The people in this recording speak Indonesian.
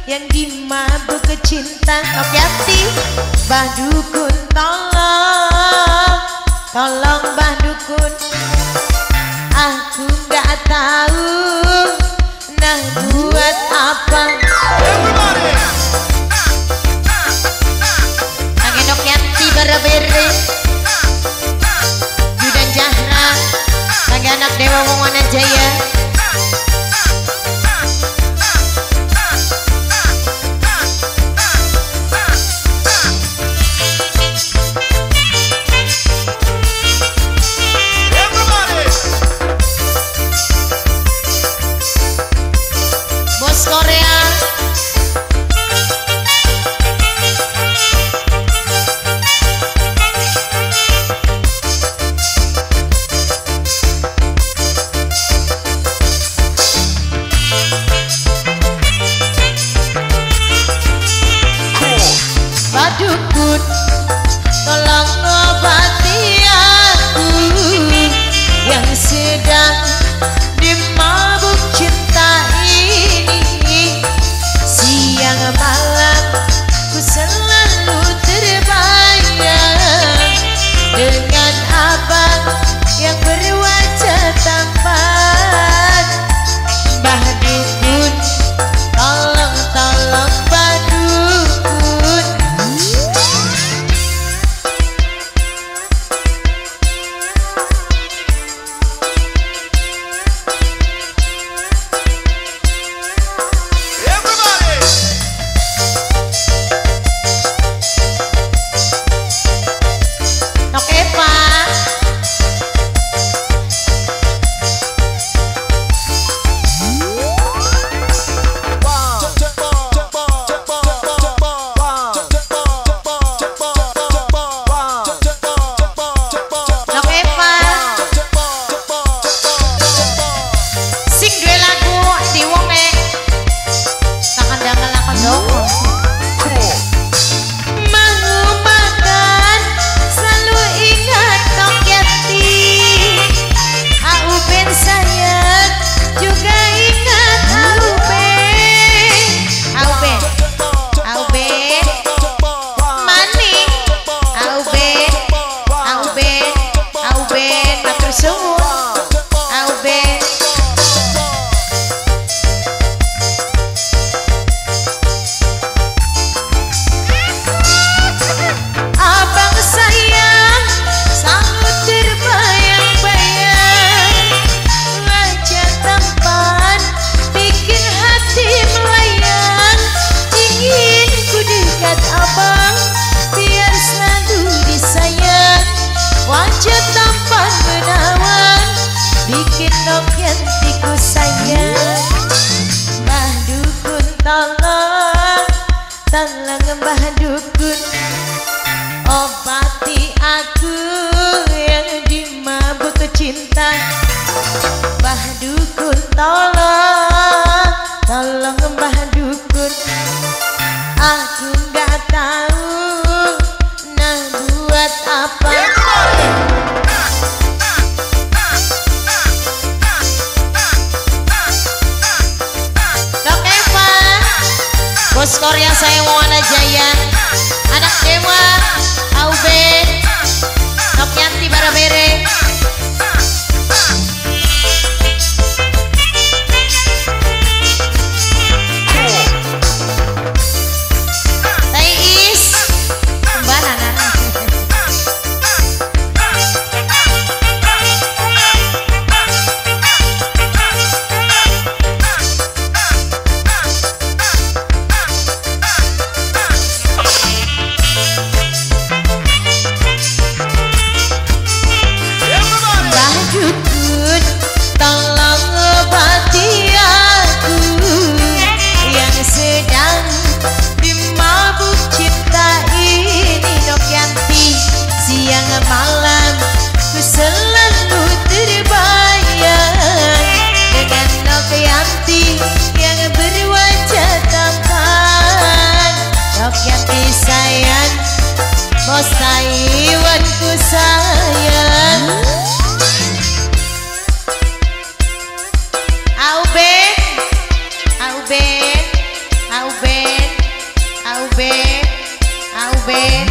yang dimabuk cinta. Okyati Mbah Dukun tolong, tolong Mbah Dukun, aku nggak tahu nah buat apa. Angin Okyati berberi Judan Jahra lagi anak Dewa Wongwana Jaya. Dukun tolong obati aku yang sedang dimabuk cinta ini. Siang malam ku selalu terbayang dengan abang yang berwajah tampan. Mbah Dukun tolong, tolong Mbah Dukun. Wajah tampan menawan bikin Okyatiku sayang. Mbah Dukun tolong, tolong Mbah Dukun obati aku yang dimabuk cinta. Mbah Dukun tolong, tolong Mbah Dukun, aku nggak tahu nah buat apa. Bos Korea saya Wongwana Jaya, anak Dewa, Auben, Okyati Barabere. Taiis, kembaran anak. Malam ku selalu terbayang dengan Okyati yang berwajah tampan. Okyati sayang, bos Taiwanku sayang. Auben, Auben, Auben. Ubed. Ah Ubed.